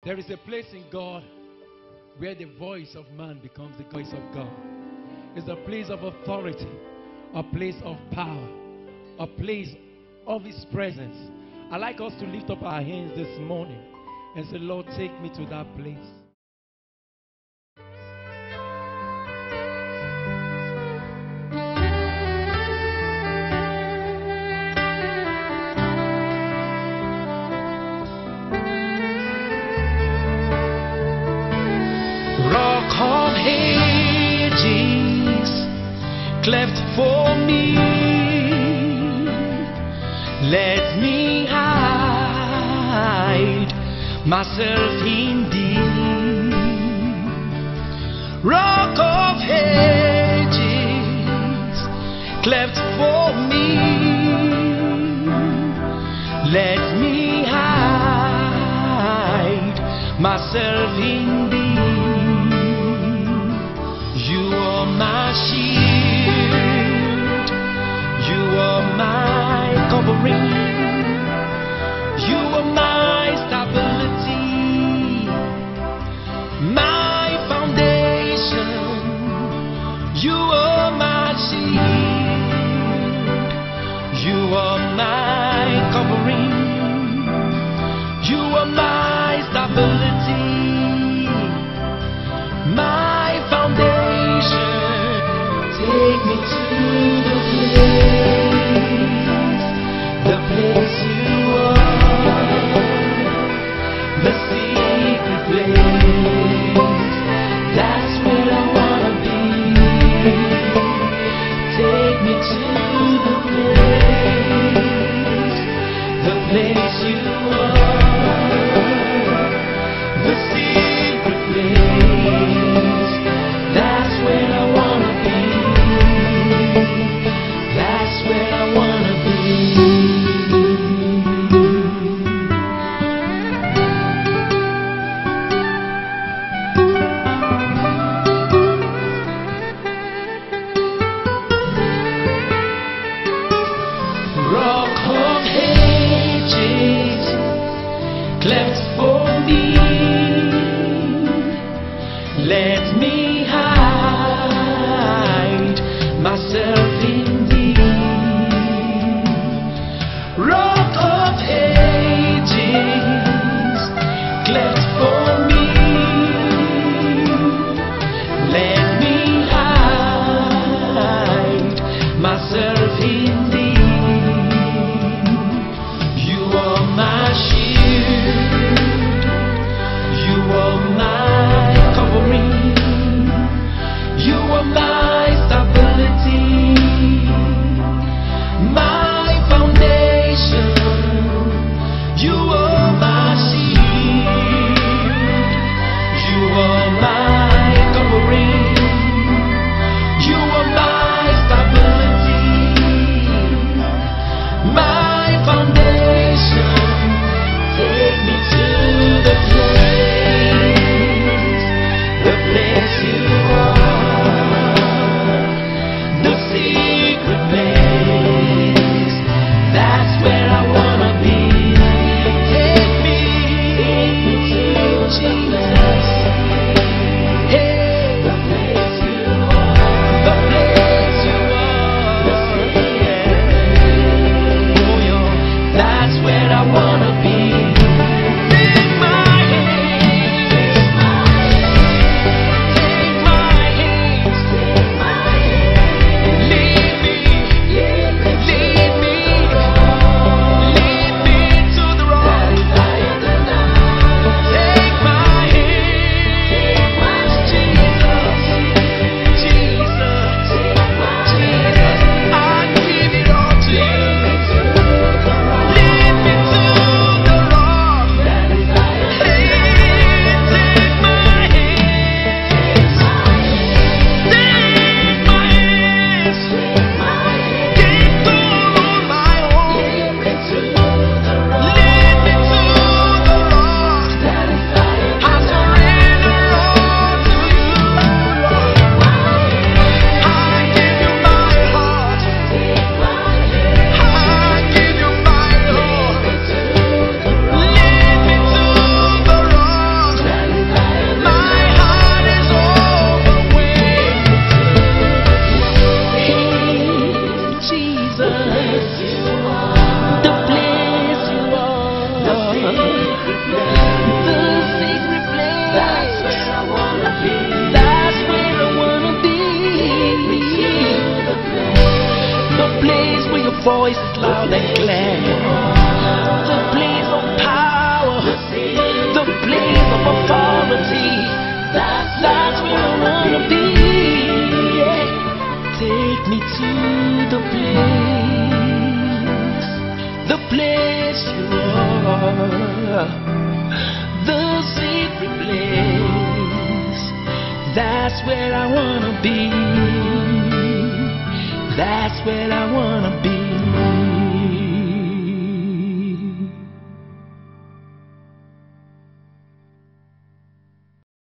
There is a place in God where the voice of man becomes the voice of God. It's a place of authority, a place of power, a place of His presence. I'd like us to lift up our hands this morning and say, Lord, take me to that place. Rock of ages, cleft for me, let me hide myself in Thee. Rock of ages, cleft for me, let me hide myself in Thee. You are my shield, you are my covering, you are my stability, my foundation. You are my shield, you are my covering, you are my stability, my foundation. Take me to the place you are, the secret place. That's where I wanna be. Take me to the place you are, the secret place. That's where I wanna be. That's where I wanna be. That's where I wanna be. That's where I wanna be.